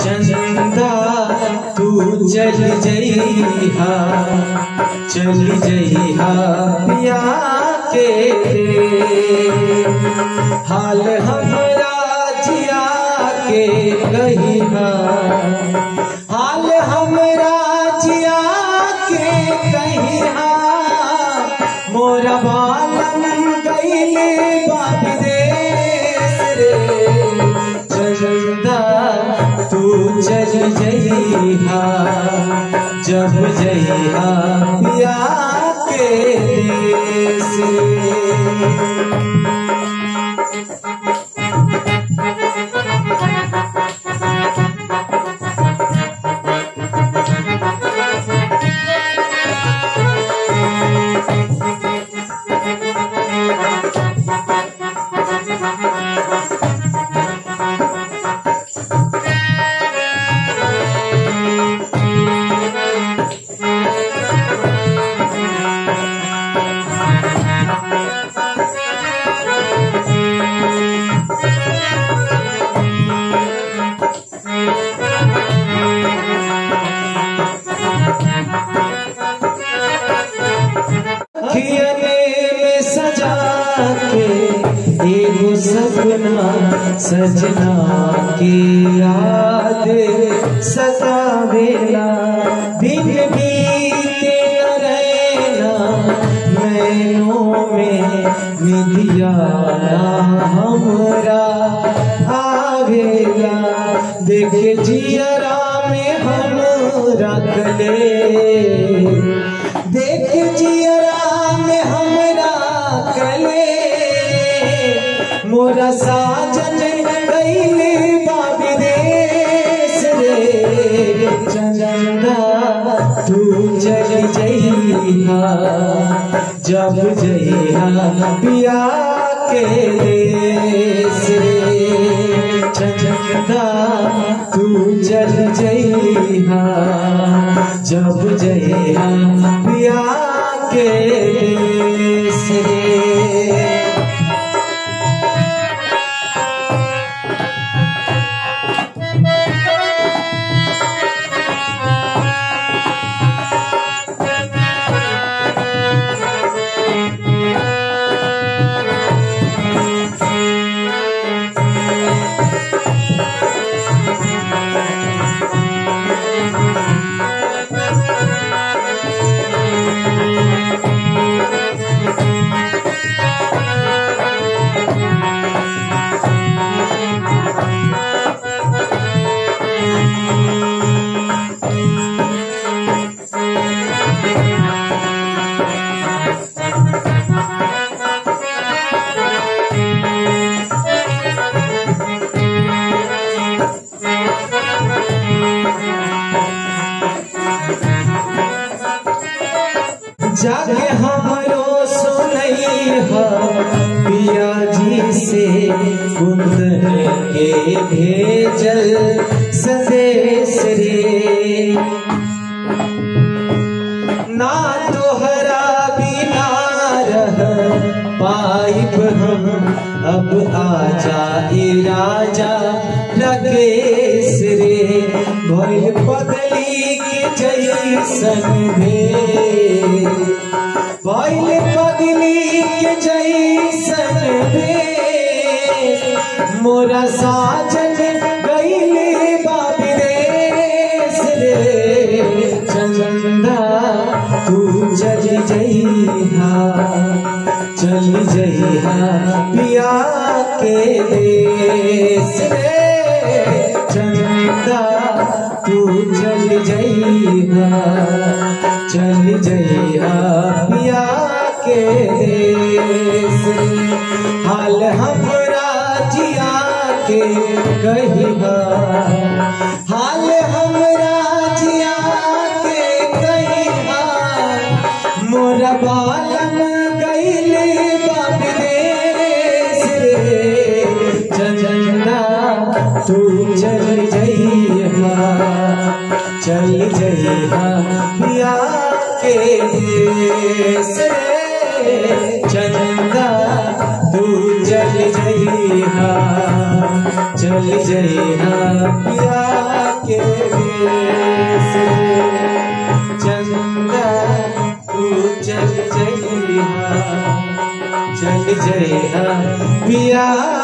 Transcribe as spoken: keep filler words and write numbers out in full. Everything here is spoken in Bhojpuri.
चंदा तू चल जइहा चल जइहा पिया के हाल हमरा जिया के कहिहा हाल हमरा जिया के कहिहा मोरा बालम गइले बाविदेश रे चंदा तू चल जइहा जब जइहा पिया के देश एगो सपना सजना की याद सतावेला दिन बीते रहना नैनों में निदिया हमरा आवेला देख जियरा में हमरा कले देख जियरा में हमरा कले मोरा साजन गइले बाविदेश रे चंदा तू चल जइहा जब जइहा पिया के देश रे चंदा तू चल जइहा जब जइहा पिया के देश रे जाके हमरो सुनैहा पिया जी से कुंदन के भेजल संदेश रे ना तोहरा बिना रह पाइब हम अब आजा राजा राकेश रे भइल पगली के जैसन भे भइल पगली के जैसन भे मोरा साजन गइले बाविदेश रे चंदा तू चल जइहा चल जइहा पिया के देश रे चंदा तू चल जइहा चल जइहा पिया के देश हाल हमरा जिया के कहिहा हाल हमरा जिया के कहिहा मोरा बालम गइले बाविदेश रे चंदा तू चल जइहा चल जइहा पिया के देश रे चंदा तू चल जइहा चल जइहा पिया चल जइहा पिया